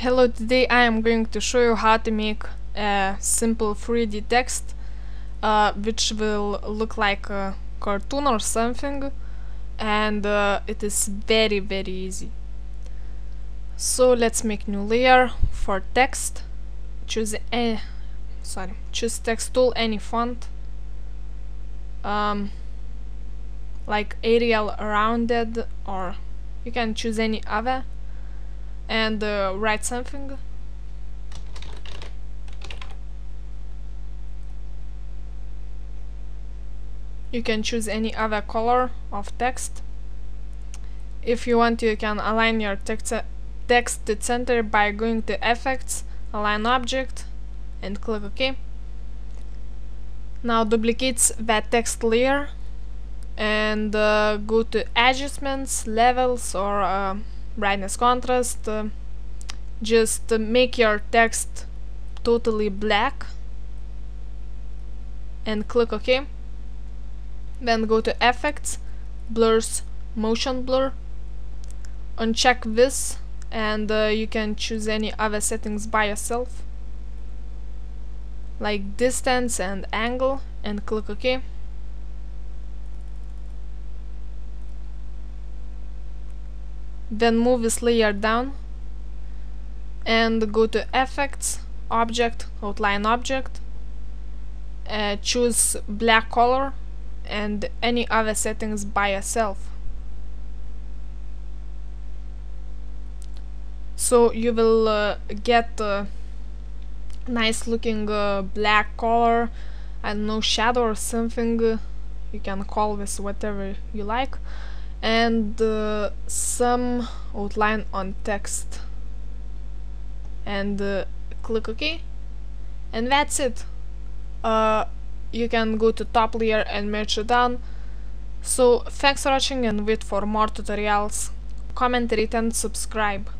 Hello, today I am going to show you how to make a simple 3D text which will look like a cartoon or something, and it is very easy. So let's make new layer for text. Choose text tool, any font, like Arial rounded, or you can choose any other, and write something. You can choose any other color of text. If you want, you can align your text to center by going to Effects, Align Object, and click OK. Now duplicate that text layer and go to Adjustments, Levels, or Brightness, Contrast. Just make your text totally black and click OK. Then go to Effects, Blurs, Motion Blur. Uncheck this, and you can choose any other settings by yourself, like distance and angle, and click OK. Then move this layer down and go to Effects, Object, Outline Object, choose black color and any other settings by yourself. So you will get a nice looking black color, I don't know, shadow or something, you can call this whatever you like, and some outline on text, and click OK, and that's it. You can go to top layer and merge it down. So thanks for watching, and wait for more tutorials. Comment, rate and subscribe.